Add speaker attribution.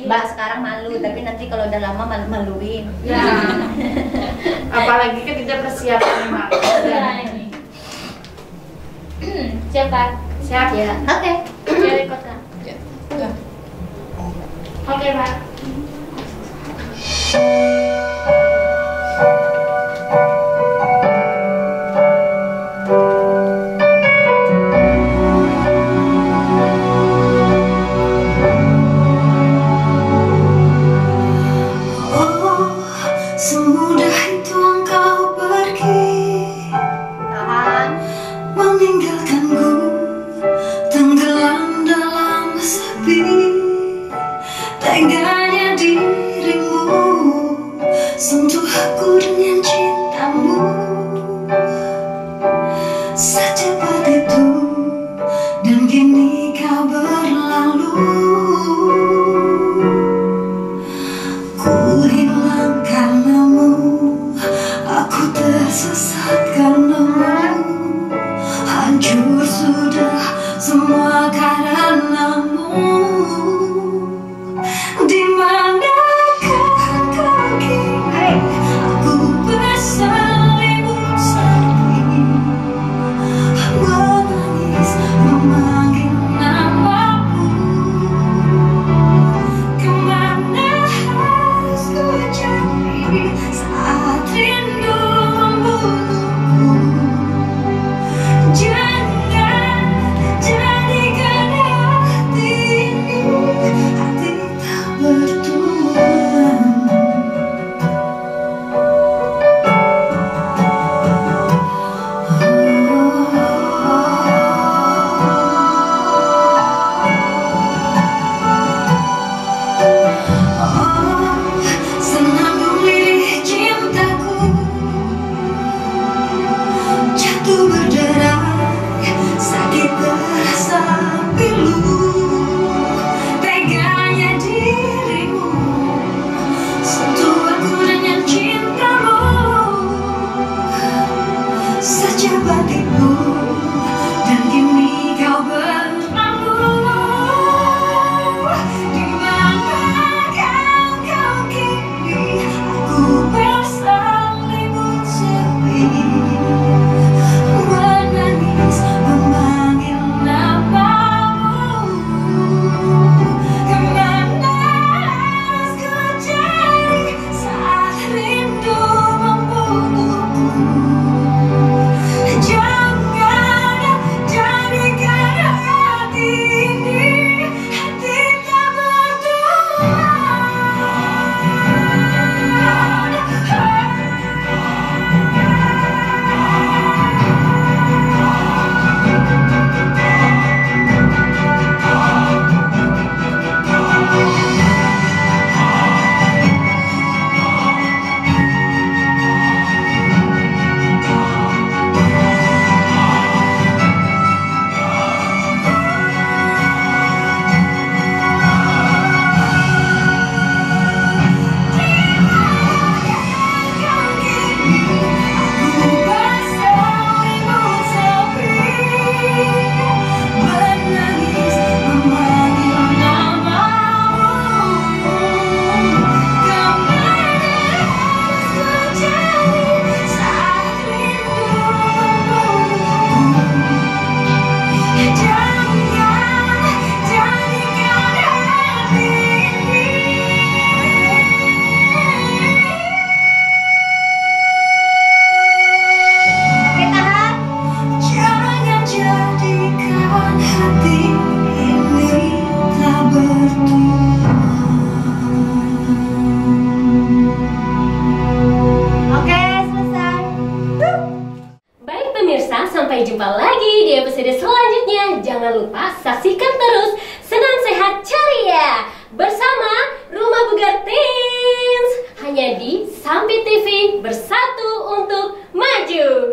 Speaker 1: Mbak sekarang malu, tapi nanti kalau udah lama malu-maluin.
Speaker 2: Ya. Apalagi ketika persiapan Mbak.
Speaker 3: Ya, ini. Siap Kak?
Speaker 2: Siap
Speaker 1: Ya, oke.
Speaker 3: Dari kota.
Speaker 4: Ya. Udah.
Speaker 3: Oke Pak.
Speaker 5: Semudah itu engkau pergi,
Speaker 1: Tahan.
Speaker 5: meninggalkanku tenggelam dalam sepi. Teganya dirimu sentuh aku dengan cintamu. Secepat itu dan kini kau berlalu. Ku hilang karenamu, aku tersesat karenamu. Hancur sudah semua karenamu. Di manakah kau kini? Aku berselimut sepi, menangis memanggil namamu. Kemana harus ku cari saat rindu membunuhku? Jangan jadikan hati ini hati tak bertuan. Senandung lirih cintaku jatuh berderai, sakit terasa pilu. Teganya dirimu sentuh aku dengan cintamu. Secepat itu dan kini kau berlalu. Di manakah kau kini? Aku berselimut sepi, menangis memanggil namamu. Kemana harus ku cari saat rindu membunuhku? Jangan jadikan hati ini hati tak bertuan.
Speaker 1: Oke, tahan.
Speaker 5: Jangan jadikan hati ini tak bertuan.
Speaker 1: Oke, selesai.
Speaker 3: Baik pemirsa, sampai jumpa lagi di episode selanjutnya. Jangan lupa saksikan terus Senang Sehat Ceria bersama Rumah Bugar Teens hanya di Sampi TV, bersatu untuk maju.